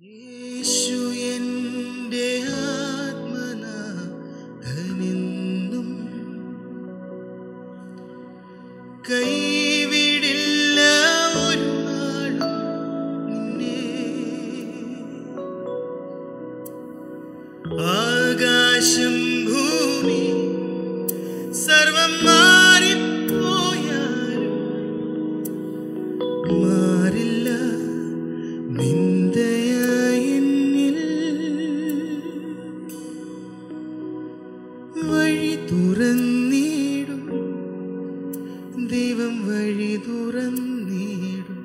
യേശു എൻ്റെ ആത്മനാഥനെന്നും കൈവിടില്ല ഒരു നാളും നിന്നെ. ആകാശം ഭൂമി സർവം മാറിപ്പോയാലും മാറില്ല നിന്ദയായെന്നിൽ. വഴി തുറന്നിടും ദൈവം, വഴി തുറന്നിടും.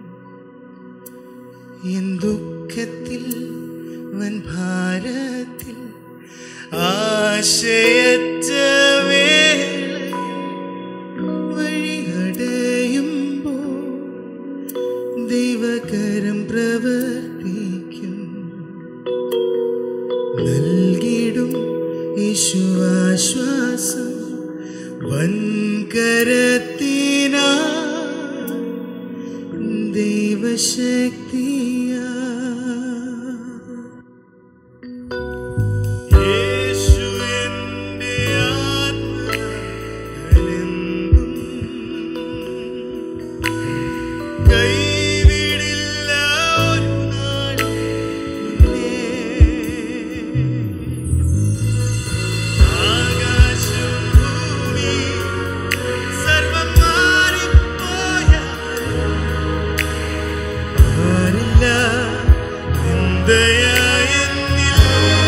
എൻ ദുഃഖത്തിൽ വൻഭാരത്തിൽ ആശയറ്റ വേളയിൽ വഴിയടയുമ്പോൾ ദൈവകരം പ്രവർത്തിക്കും. നൽകിടും യേശു ആശ്വാസം വൻകരത്തിനാ ദൈവശക്തിയാ. യേശു എൻ്റെ ആത്മനാഥനെന്നും കൈവിടില്ല ഒരു നാളും നിന്നെ. ആകാശം ഭൂമി സർവം മാറിപ്പോയാലും മാറില്ല നിന്ദയായെന്നിൽ.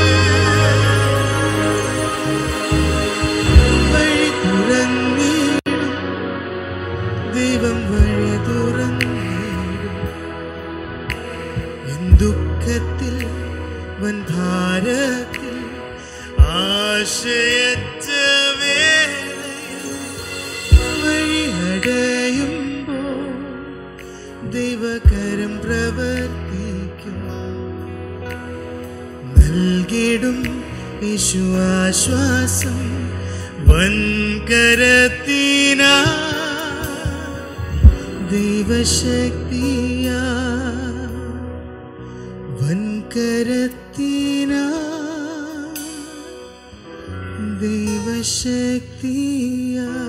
വഴി തുറന്നിടും ദൈവം, വഴി തുറന്നിടും. എൻ ദുഃഖത്തിൽ വൻഭാരത്തിൽ ആശയറ്റ വേളയിൽ വഴിയടയുമ്പോൾ ദൈവകരം പ്രവർത്തിക്കും. നൽകിടും യേശു ആശ്വാസം വൻകരത്തിനാ ദൈവശക്തിയാ. വൻകരത്തിനാ ദൈവശക്തിയാ.